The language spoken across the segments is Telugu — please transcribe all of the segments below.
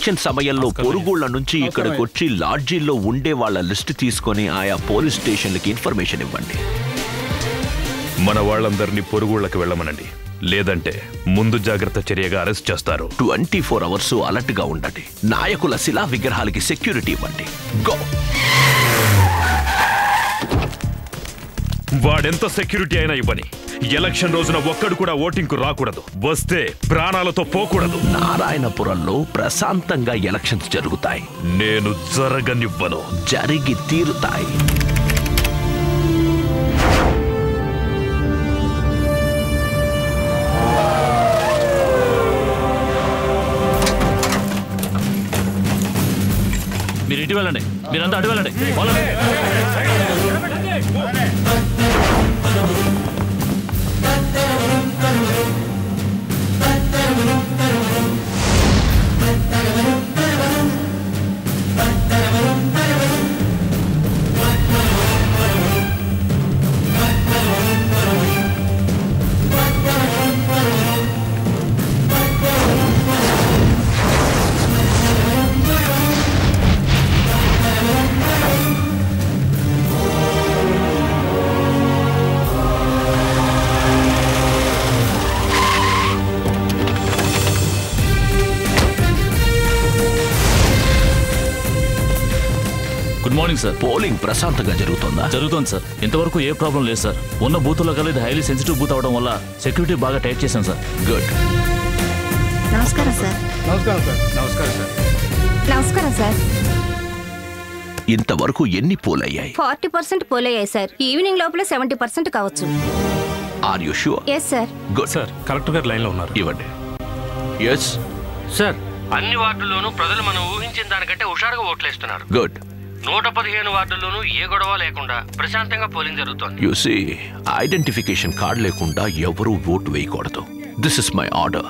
ఎలక్షన్ సమయంలో పొరుగుళ్ల నుంచి ఇక్కడికి వచ్చి లాడ్జీల్లో ఉండే వాళ్ళ లిస్ట్ తీసుకొని ఆయా పోలీస్ స్టేషన్లకి ఇన్ఫర్మేషన్ ఇవ్వండి. మన వాళ్ళందరినీ పొరుగుళ్ళకి వెళ్ళమనండి, లేదంటే ముందు జాగ్రత్త చర్యగా అరెస్ట్ చేస్తారు. 24 అవర్స్ అలర్ట్ గా ఉండండి. నాయకుల శిలా విగ్రహాలకి సెక్యూరిటీ ఇవ్వండి. గో. వాడెంత సెక్యూరిటీ అయినా ఇవ్వని, ఎలక్షన్ రోజున ఒక్కడు కూడా ఓటింగ్ కు రాకూడదు. వస్తే ప్రాణాలతో పోకూడదు. నారాయణపురంలో ప్రశాంతంగా ఎలక్షన్స్ జరుగుతాయి. నేను జరగనివ్వను. జరిగి తీరుతాయి. మీరు ఇటు వెళ్ళండి, మీరంతా అటు వెళ్ళండి. Good morning sir. పోలింగ్ ప్రశాంతంగా జరుగుతుందా? జరుగుతుంది సార్. ఇంతవరకు ఏ ప్రాబ్లం లేదు సార్. ఉన్న బూతుల్లో కలిసి ఇది హైలీ సెన్సిటివ్ బూత్ అవడం వల్ల సెక్యూరిటీ బాగా టైట్ చేశాం సార్. గుడ్. నమస్కారం సార్. నమస్కారం సార్. నమస్కారం సార్. నమస్కారం సార్. ఇంతవరకు ఎన్ని పోల్ అయ్యాయి? 40% పోల్ అయ్యాయి సార్. ఈవినింగ్ లోపల 70% కావచ్చు. Are you sure? Yes sir. Good sir, collector గారు లైన్ లో ఉన్నారు. ఇవ్వండి. ఎస్ సార్, అన్ని వార్డుల్లోనూ ప్రజలు మనం ఊహించిన దానికంటే హుషారుగా ఓట్లేస్తున్నారు. గుడ్. 115 వార్డుల్లోనూ ఏ గొడవ లేకుండా ప్రశాంతంగా పోలింగ్ జరుగుతోంది. యు సీ, ఐడెంటిఫికేషన్ కార్డ్ లేకుండా ఎవరూ ఓటు వేయకూడదు. This is my order.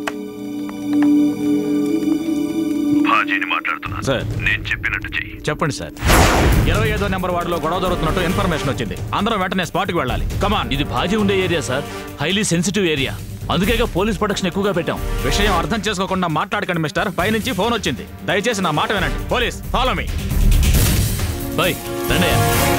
భాజీని మాట్లాడుతున్నాను సార్. నేను చెప్పినట్టు చెయ్యి. చెప్పండి సార్. 25వ నెంబర్ వార్డులో గొడవ జరుగుతున్నట్టు ఇన్ఫర్మేషన్ వచ్చింది. అందరం వెంటనే స్పాట్కి వెళ్ళాలి. కమాన్. ఇది భాజీ ఉండే area sir. Highly sensitive area. అందుకేగా పోలీస్ ప్రొటెక్షన్ ఎక్కువగా పెట్టాం. విషయం అర్థం చేసుకోకుండా మాట్లాడకండి మిస్టర్. పైనుంచి ఫోన్ వచ్చింది. దయచేసి నా మాట వినండి. Police, follow me. బై రండయ్య.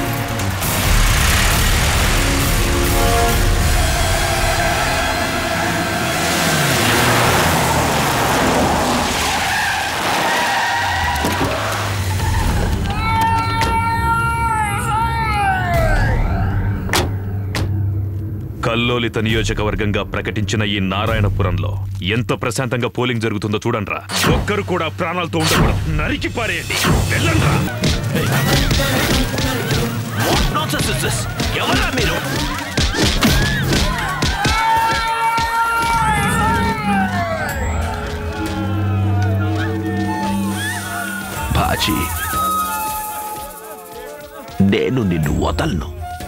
కల్లోలిత నియోజకవర్గంగా ప్రకటించిన ఈ నారాయణపురంలో ఎంత ప్రశాంతంగా పోలింగ్ జరుగుతుందో చూడండిరా. ఒక్కరు కూడా ప్రాణాలతో ఉండకూడదు. నరికి పారేయండి. వెళ్ళండ్రా. ఎవరా మీరు? బాజీ, నేను నిన్ను వదలను.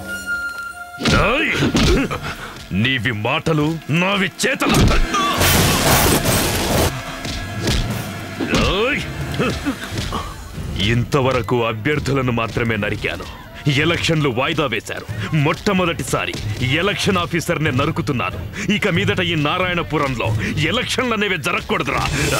నీవి మాటలు, నావి చేతలు. ఇంతవరకు అభ్యర్థులను మాత్రమే నరికాను. ఎలక్షన్లు వాయిదా వేశారు. మొట్టమొదటిసారి ఎలక్షన్ ఆఫీసర్నే నరుకుతున్నాను. ఇక మీదట ఈ నారాయణపురంలో ఎలక్షన్లు అనేవి జరగకూడదురా.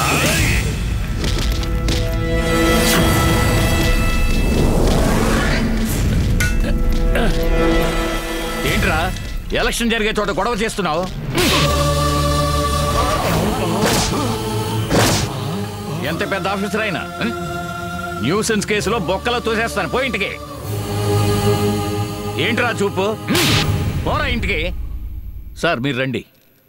ఏంట్రా ఎలక్షన్ జరిగే చోట గొడవ చేస్తున్నావు? ఎంత పెద్ద ఆఫీసర్ అయినా న్యూసెన్స్ కేసులో బొక్కలో తోసేస్తాను. పోయి ఇంటికి. ఏంట్రా చూపు? పోరా ఇంటికి. సార్ మీరు రండి.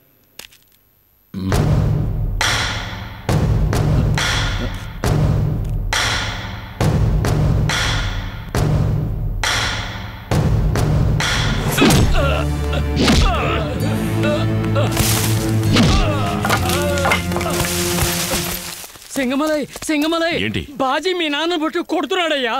సింగమలై, సింగమలై, ఏంటి? బాజీ మీ నాన్న బుట్టు కొడుతున్నాడయ్యా.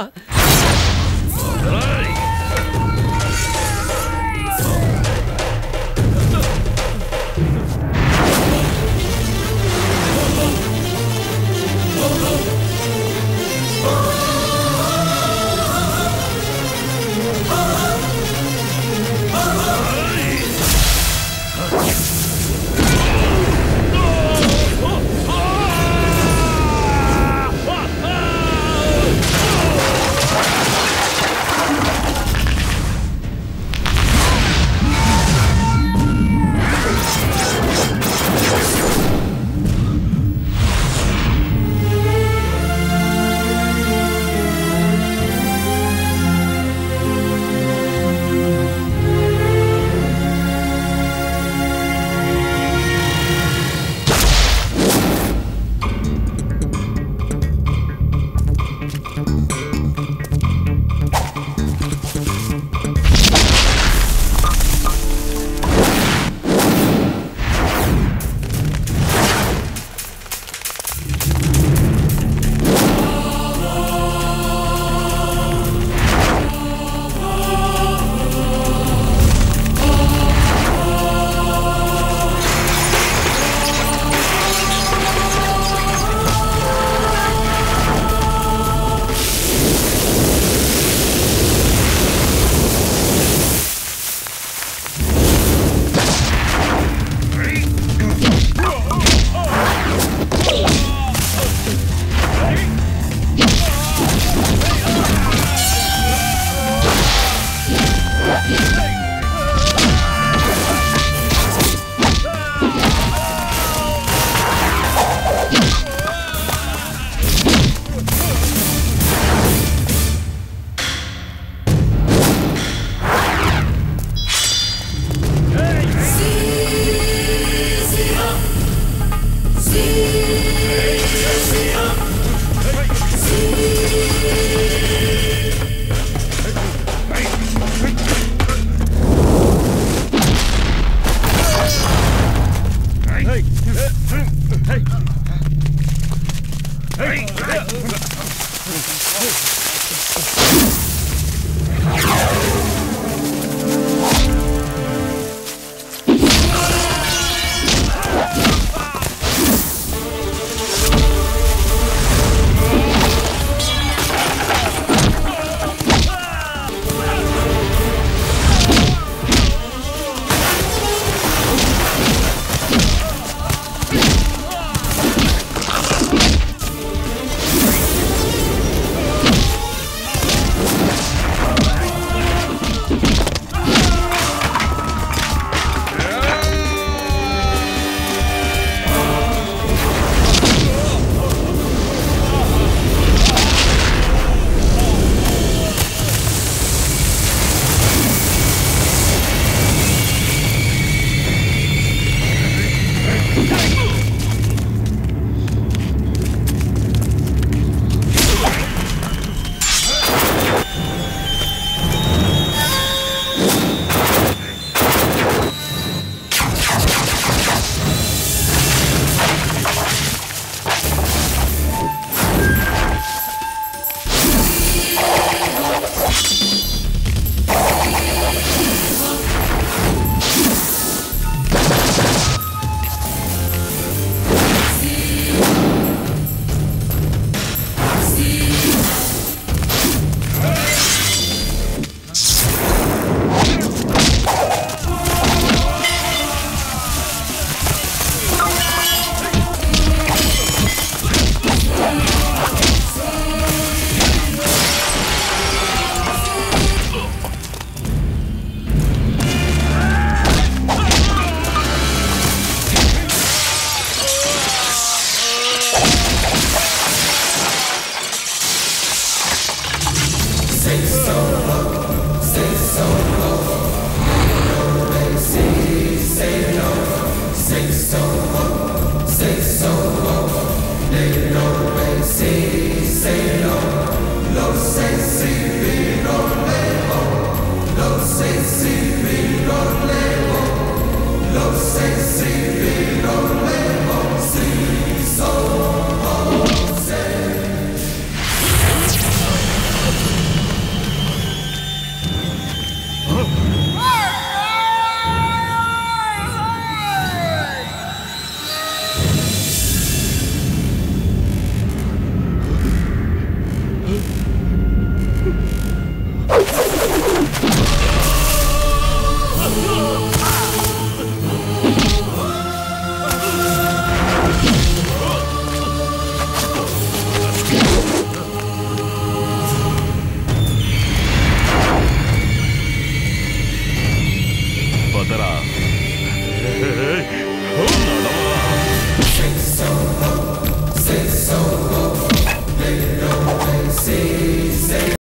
పదరా